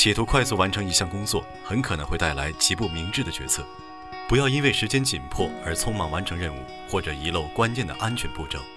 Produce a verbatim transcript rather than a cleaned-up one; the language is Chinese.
企图快速完成一项工作，很可能会带来极不明智的决策。不要因为时间紧迫而匆忙完成任务，或者遗漏关键的安全步骤。